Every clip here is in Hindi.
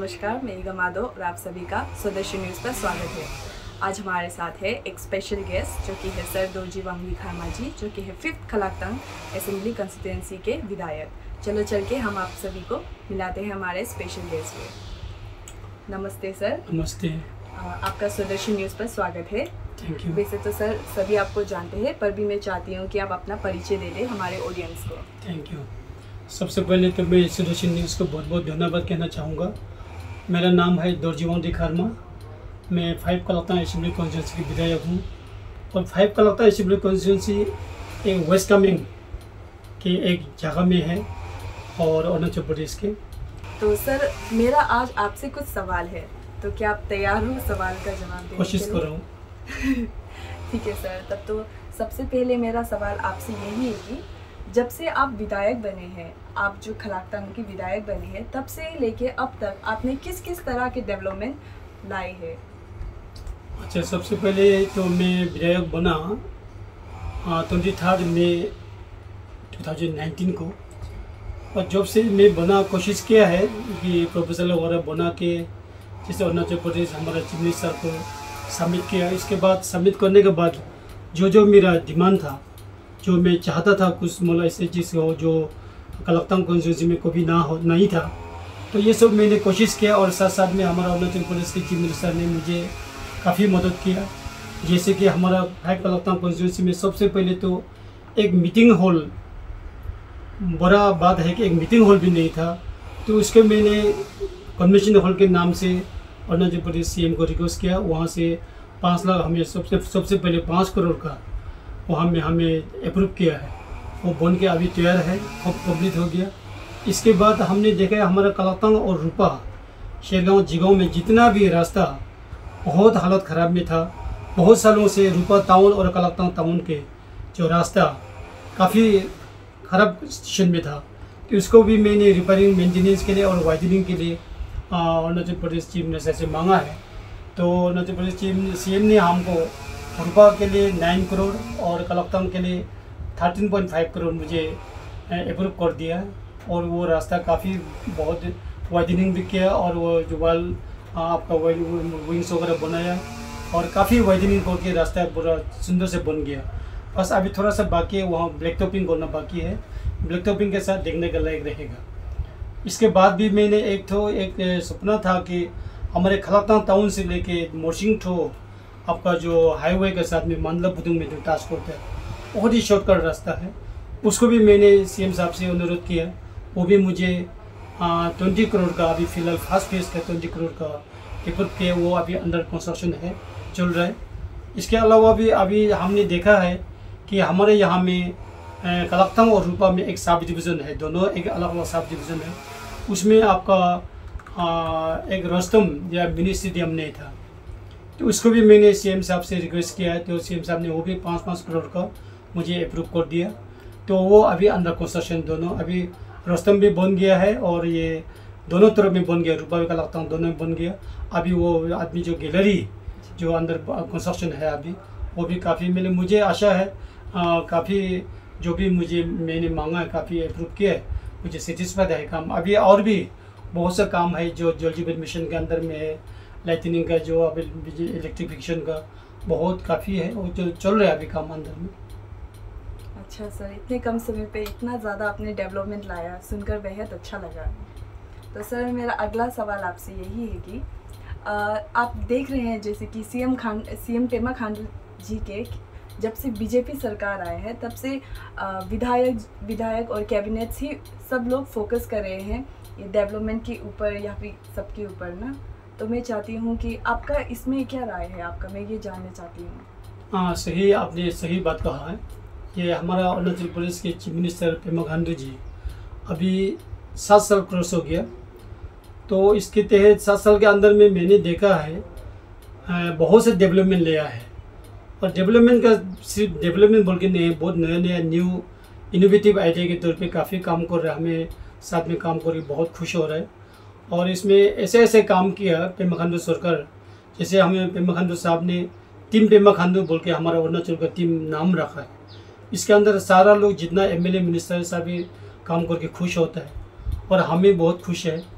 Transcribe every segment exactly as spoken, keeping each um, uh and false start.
नमस्कार, मैं ईगा माधव और आप सभी का स्वदेशी न्यूज़ पर स्वागत है। आज हमारे साथ है एक स्पेशल गेस्ट जो कि है सर दोरजी वांगली खारमा जी, जो कि है फिफ्थ खलाक्तंग असेंबली कंस्टिट्यूंसी के विधायक। चलो चल के हम आप सभी को मिलाते हैं हमारे स्पेशल गेस्ट में। नमस्ते सर। नमस्ते। आपका स्वदेशी न्यूज़ पर स्वागत है। Thank you. वैसे तो सर सभी आपको जानते हैं, पर भी मैं चाहती हूँ कि आप अपना परिचय दे दें हमारे ऑडियंस को। Thank you. सबसे पहले तो मैं स्वदेशी न्यूज़ को बहुत बहुत धन्यवाद कहना चाहूँगा। मेरा नाम है दोरजी वांगली खारमा। मैं फाइव खलाक्तंग असेंबली कॉन्स्टिट्यूंसी की विधायक हूँ और फाइव खलाक्तंग असेंबली कॉन्स्टिट्यूंसी एक वेस्ट कामेंग के एक जगह में है और अरुणाचल प्रदेश के। तो सर मेरा आज आपसे कुछ सवाल है, तो क्या आप तैयार हो सवाल का जवाब देने के लिए? कोशिश कर रहा हूँ। ठीक है सर। तब तो सबसे पहले मेरा सवाल आपसे यही है कि जब से आप विधायक बने हैं, आप जो खलाक्तंग के विधायक बने हैं, तब से लेके अब तक आपने किस किस तरह के डेवलपमेंट लाए हैं? अच्छा, सबसे पहले तो मैं विधायक बना ट्वेंटी थर्ड मई टू थाउजेंड नाइनटीन को, और जब से मैं बना कोशिश किया है कि प्रोपोजल वगैरह बना के जैसे अरुणाचल प्रदेश हमारा चीफ मिनिस्टर को सबमिट किया। इसके बाद सबमिट करने के बाद जो जो मेरा डिमांड था, जो मैं चाहता था कुछ मतलब ऐसे चीज़ हो जो खलाक्तंग कॉन्स्टिट्यूंसी में कभी ना हो नहीं था, तो ये सब मैंने कोशिश किया। और साथ साथ में हमारा अरुणाचल प्रदेश के चीफ मिनिस्टर ने मुझे काफ़ी मदद किया। जैसे कि हमारा फाइव खलाक्तंग कॉन्स्टिट्यूंसी में सबसे पहले तो एक मीटिंग हॉल, बड़ा बात है कि एक मीटिंग हॉल भी नहीं था, तो उसके मैंने कन्वेंशन हॉल के नाम से अरुणाचल प्रदेश सीएम को रिक्वेस्ट किया। वहाँ से पाँच लाख हमें सबसे सबसे पहले पाँच करोड़ का वहाँ में हमें अप्रूव किया है। वो बन के अभी तैयार है, खूब कंप्लीट हो गया। इसके बाद हमने देखा है हमारा खलाक्तंग और रूपा शेरगांव जिगांव में जितना भी रास्ता बहुत हालत ख़राब में था। बहुत सालों से रूपा टाउन और खलाक्तंग टाउन के जो रास्ता काफ़ी ख़राब सिचुएशन में था, तो उसको भी मैंने रिपेयरिंग मेंटेनेंस के लिए और वाइडनिंग के लिए अरुणाचल प्रदेश चीफ मिनिस्टर से मांगा है। तो अरुणाचल प्रदेश चीफ सीएम ने हमको रूपा के लिए नाइन करोड़ और खलाक्तंग के लिए थर्टीन पॉइंट फाइव करोड़ मुझे अप्रूव कर दिया। और वो रास्ता काफ़ी बहुत वाइडनिंग भी किया और वो जो वाल आपका विंग्स वगैरह बनाया और काफ़ी वाइडनिंग करके रास्ता पूरा सुंदर से बन गया। बस अभी थोड़ा सा बाकी है, वहाँ ब्लैक टॉपिंग करना बाकी है। ब्लैक टॉपिंग के साथ देखने का लायक रहेगा। इसके बाद भी मैंने एक तो एक सपना था कि हमारे खलाक्तंग टाउन से लेके मोरसिंग ठो आपका जो हाईवे के साथ में मानलापुदुंग में जो ट्रांसपोर्ट है, बहुत ही शॉर्टकट रास्ता है, उसको भी मैंने सीएम साहब से अनुरोध किया। वो भी मुझे ट्वेंटी करोड़ का अभी फ़िलहाल फर्स्ट फेज़ का ट्वेंटी करोड़ का अप्रूव किया। वो अभी अंडर कंस्ट्रक्शन है, चल रहा है। इसके अलावा भी अभी हमने देखा है कि हमारे यहाँ में खलाक्तंग और रूपा में एक सब डिवीज़न है, दोनों एक अलग अलग सब डिवीज़न है। उसमें आपका आ, एक रोस्तम या मिनी स्टेडियम नहीं था, तो उसको भी मैंने सीएम साहब से रिक्वेस्ट किया है। तो सीएम साहब ने वो भी पाँच पाँच करोड़ का मुझे अप्रूव कर दिया। तो वो अभी अंडर कंस्ट्रक्शन, दोनों अभी रोस्तम भी बन गया है और ये दोनों तरफ में बन गया, रूपा भी खलाक्तंग दोनों में बन गया। अभी वो आदमी जो गैलरी जो अंदर कंस्ट्रक्शन है अभी, वो भी काफ़ी मैंने मुझे आशा है काफ़ी जो भी मुझे मैंने मांगा है काफ़ी अप्रूव किया है, मुझे सेटिस्फाइड है काम। अभी और भी बहुत सा काम है जो जल जीवन मिशन के अंदर में है, लाइटनिंग का जो अभी इलेक्ट्रिफिकेशन का बहुत काफ़ी है, वो जो चल रहा है अभी काम अंदर में। अच्छा सर, इतने कम समय पे इतना ज़्यादा आपने डेवलपमेंट लाया, सुनकर बेहद अच्छा लगा। तो सर मेरा अगला सवाल आपसे यही है कि आ, आप देख रहे हैं जैसे कि सीएम खान सीएम पेमा खांडू जी के जब से बीजेपी सरकार आए हैं तब से विधायक विधायक और कैबिनेट्स ही सब लोग फोकस कर रहे हैं ये डेवलपमेंट के ऊपर या फिर सबके ऊपर ना। तो मैं चाहती हूँ कि आपका इसमें क्या राय है आपका, मैं ये जानना चाहती हूँ। हाँ, सही, आपने सही बात कहा है। ये हमारा अरुणाचल प्रदेश के चीफ मिनिस्टर पेमा खांडू जी अभी सात साल क्रॉस हो गया। तो इसके तहत सात साल के अंदर में मैंने देखा है बहुत से डेवलपमेंट लिया है। और डेवलपमेंट का सिर्फ डेवलपमेंट बोल के नहीं, बहुत नया नया न्यू इनोवेटिव आइडिया के तौर पे काफ़ी काम कर रहा है। हमें साथ में काम करके बहुत खुश हो रहा है। और इसमें ऐसे ऐसे काम किया पेमा खांडू सरकार, जैसे हमें पेमा खांडू साहब ने टीम पेमा खांडू बोल के हमारा अरुणाचल का टीम नाम रखा है। इसके अंदर सारा लोग जितना एमएलए मिनिस्टर साहब भी काम करके खुश होता है और हम भी बहुत खुश है।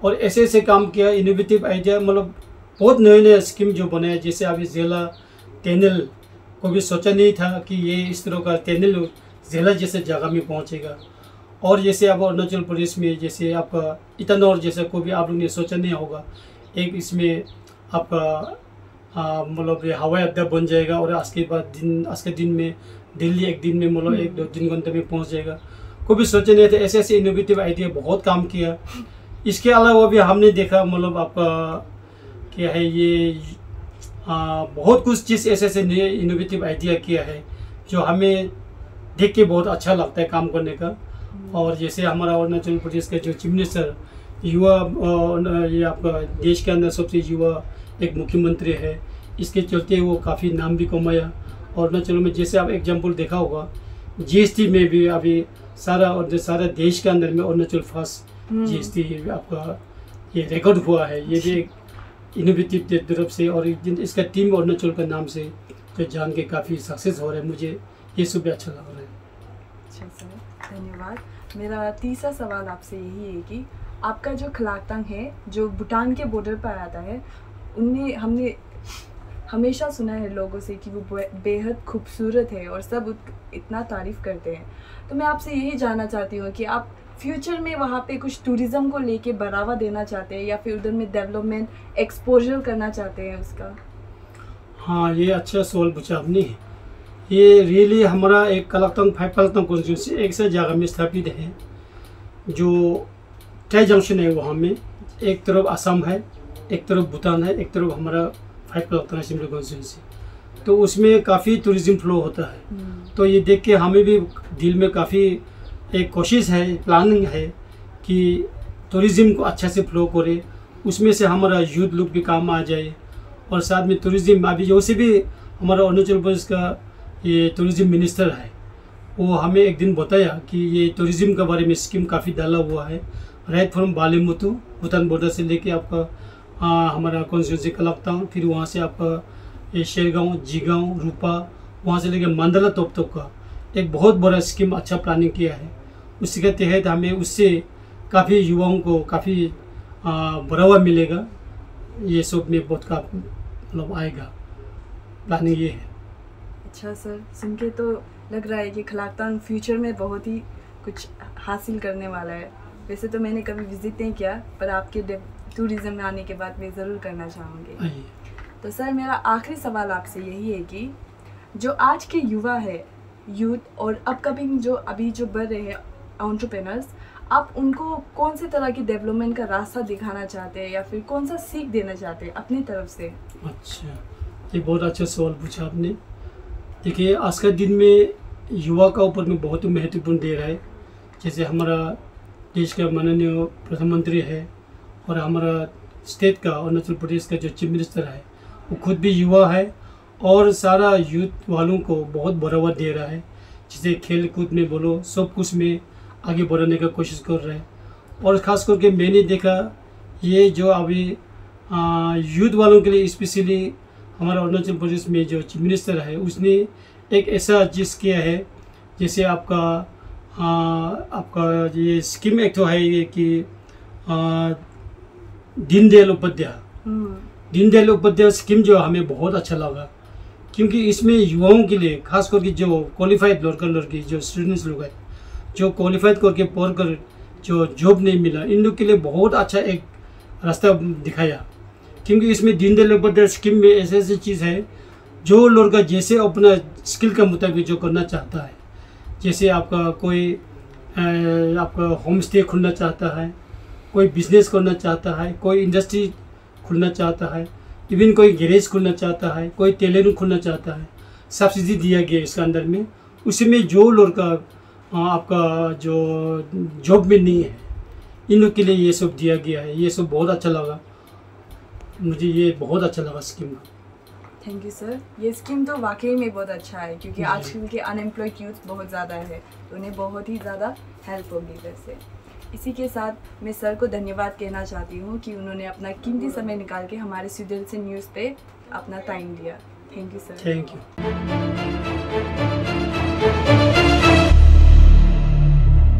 और ऐसे ऐसे काम किया, इनोवेटिव आइडिया, मतलब बहुत नए नए स्कीम जो बनाए। जैसे अभी जिला टनल को भी सोचा नहीं था कि ये इस तरह का टनल जिला जैसे जगह में पहुंचेगा। और जैसे अब अरुणाचल प्रदेश में जैसे आपका इटानगर जैसा कोई भी आप लोग ने सोचा नहीं होगा, एक इसमें आपका मतलब ये हवाई अड्डा बन जाएगा और आज के बाद दिन आज के दिन में दिल्ली एक दिन में मतलब एक दो तीन घंटे में पहुंच जाएगा। कोई भी सोचे नहीं थे। ऐसे ऐसे इनोवेटिव आइडिया बहुत काम किया। इसके अलावा भी हमने देखा मतलब आपका क्या है ये आ, बहुत कुछ चीज़ ऐसे ऐसे नए इनोवेटिव आइडिया किया है जो हमें देख के बहुत अच्छा लगता है काम करने का। और जैसे हमारा अरुणाचल प्रदेश का जो चीफ मिनिस्टर युवा ये आपका देश के अंदर सबसे युवा एक मुख्यमंत्री है, इसके चलते वो काफ़ी नाम भी कमाया। और अरुणाचल में जैसे आप एग्जांपल देखा होगा जीएसटी में भी अभी सारा और सारा देश के अंदर में अरुणाचल फर्स्ट जीएसटी आपका ये रिकॉर्ड हुआ है। ये भी एक इनोवेटिव की तरफ से और इसका टीम अरुणाचल का नाम से जो जान के काफ़ी सक्सेस हो रहा है। मुझे ये सब भी अच्छा लग रहा है। अच्छा सर, धन्यवाद। मेरा तीसरा सवाल आपसे यही है कि आपका जो खलाक्तांग है जो भूटान के बॉर्डर पर आता है, उनमें हमने हमेशा सुना है लोगों से कि वो बेहद खूबसूरत है और सब इतना तारीफ़ करते हैं। तो मैं आपसे यही जानना चाहती हूँ कि आप फ्यूचर में वहाँ पे कुछ टूरिज़्म को लेके बढ़ावा देना चाहते हैं या फिर उधर में डेवलपमेंट एक्सपोजर करना चाहते हैं उसका? हाँ, ये अच्छा सवाल पूछा आपने। ये रियली हमारा एक खलाक्तांग फाइव खलाक्तांग कॉन्स्टिट्यूंसी एक से जगह में स्थापित है जो ट्राई जंक्शन है। वहाँ में एक तरफ असम है, एक तरफ भूटान है, एक तरफ हमारा फाइव खलाक्तांग असेंबली कॉन्स्टिट्यूंसी। तो उसमें काफ़ी टूरिज़्म फ्लो होता है। तो ये देख के हमें भी दिल में काफ़ी एक कोशिश है, प्लानिंग है कि टूरिज़्म को अच्छा से फ्लो करे, उसमें से हमारा यूथ लोग भी काम आ जाए। और साथ में टूरिज़्म अभी जो से भी हमारा अरुणाचल प्रदेश का ये टूरिज़्म मिनिस्टर है, वो हमें एक दिन बताया कि ये टूरिज़्म के बारे में स्कीम काफ़ी डाला हुआ है। राइट फ्रॉम बालेमुतु भूटान बॉर्डर से लेके आपका आ, हमारा कॉन्स्टिट्यूंसी खलाक्तांग, फिर वहाँ से आपका ये शेरगांव, जीगांव, रूपा, वहाँ से लेके मंडला तोप तक का एक बहुत बड़ा स्कीम अच्छा प्लानिंग किया है। उसके तहत हमें उससे काफ़ी युवाओं को काफ़ी बढ़ावा मिलेगा। ये सब में बहुत का मतलब आएगा, प्लानिंग ये है। अच्छा सर, सुन के तो लग रहा है कि खलाक्तांग फ्यूचर में बहुत ही कुछ हासिल करने वाला है। वैसे तो मैंने कभी विज़िट नहीं किया, पर आपके टूरिज़्म में आने के बाद मैं ज़रूर करना चाहूँगी। तो सर, मेरा आखिरी सवाल आपसे यही है कि जो आज के युवा है, यूथ और अपकमिंग जो अभी जो बढ़ रहे हैं एंटरप्रेन्योर्स, आप उनको कौन से तरह की डेवलपमेंट का रास्ता दिखाना चाहते हैं या फिर कौन सा सीख देना चाहते हैं अपनी तरफ से? अच्छा, ये बहुत अच्छा सवाल पूछा आपने। देखिए, आज का दिन में युवा का ऊपर में बहुत ही महत्वपूर्ण दे रहा है। जैसे हमारा देश का माननीय प्रधानमंत्री है और हमारा स्टेट का अरुणाचल प्रदेश का जो चीफ मिनिस्टर है वो खुद भी युवा है और सारा यूथ वालों को बहुत बढ़ावा दे रहा है। जैसे खेल कूद में बोलो, सब कुछ में आगे बढ़ाने का कोशिश कर रहा है। और ख़ास करके मैंने देखा ये जो अभी यूथ वालों के लिए स्पेशली हमारा अरुणाचल प्रदेश में जो चीफ मिनिस्टर है उसने एक ऐसा चीज़ किया है। जैसे आपका आ, आपका ये स्कीम एक तो है ये कि दीनदयाल उपाध्याय दीनदयाल उपाध्याय स्कीम जो हमें बहुत अच्छा लगा, क्योंकि इसमें युवाओं के लिए खास करके जो क्वालिफाइड लड़का लड़की जो स्टूडेंट्स लोग हैं जो क्वालिफाइड करके पढ़कर जो जॉब नहीं मिला, इन लोग के लिए बहुत अच्छा एक रास्ता दिखाया। क्योंकि इसमें दीनदयाल उपाध्याय स्कीम में ऐसे ऐसी चीज़ है जो लड़का जैसे अपना स्किल का मुताबिक जो करना चाहता है। जैसे आपका कोई आपका होम स्टे खुलना चाहता है, कोई बिजनेस करना चाहता है, कोई इंडस्ट्री खुलना चाहता है, इवन कोई गैरेज खुलना चाहता है, कोई टेलरिंग खुलना चाहता है, सब्सिडी दिया गया इसके अंदर में। उसी में जो लड़का आपका जो जॉब में नहीं है, इन लोग के लिए ये सब दिया गया है। ये सब बहुत अच्छा लगा मुझे, ये बहुत अच्छा लगा स्कीम। Thank you sir. ये स्कीम तो वाकई में बहुत अच्छा है क्योंकि आजकल के अनएम्प्लॉयड यूथ बहुत ज़्यादा है, तो उन्हें बहुत ही ज़्यादा हेल्प होगी वैसे। इसी के साथ मैं सर को धन्यवाद कहना चाहती हूँ कि उन्होंने अपना कीमती समय निकाल के हमारे स्टूडेंट्स न्यूज़ पे अपना टाइम दिया। Thank you sir. Thank you.